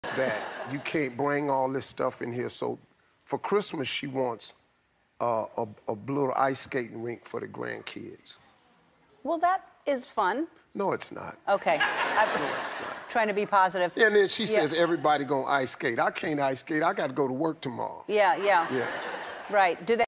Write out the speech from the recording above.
that you can't bring all this stuff in here. So for Christmas, she wants a little ice skating rink for the grandkids. Well, that is fun. No, it's not. Okay. I was trying to be positive. Yeah, and then she says everybody gonna ice skate. I can't ice skate. I got to go to work tomorrow. Yeah. Yeah. Right. Do they